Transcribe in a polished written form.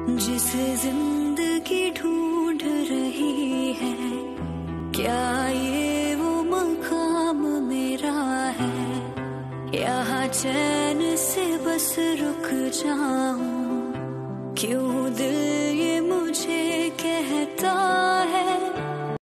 जिसे जिंदगी ढूंढ रही है, क्या ये वो मकाम मेरा है? यहाँ चैन से बस रुक जाऊं, क्यों